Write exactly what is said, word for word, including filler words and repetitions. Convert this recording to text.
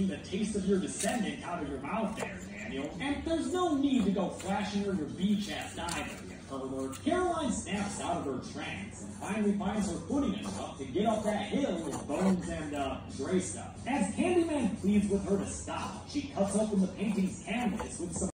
taking the taste of your descendant out of your mouth there, Daniel. And there's no need to go flashing her your beach-ass either, you pervert. Caroline snaps out of her trance and finally finds her footing enough to get up that hill with Bones and, uh, Dre stuff. As Candyman pleads with her to stop, she cuts open the painting's canvas with some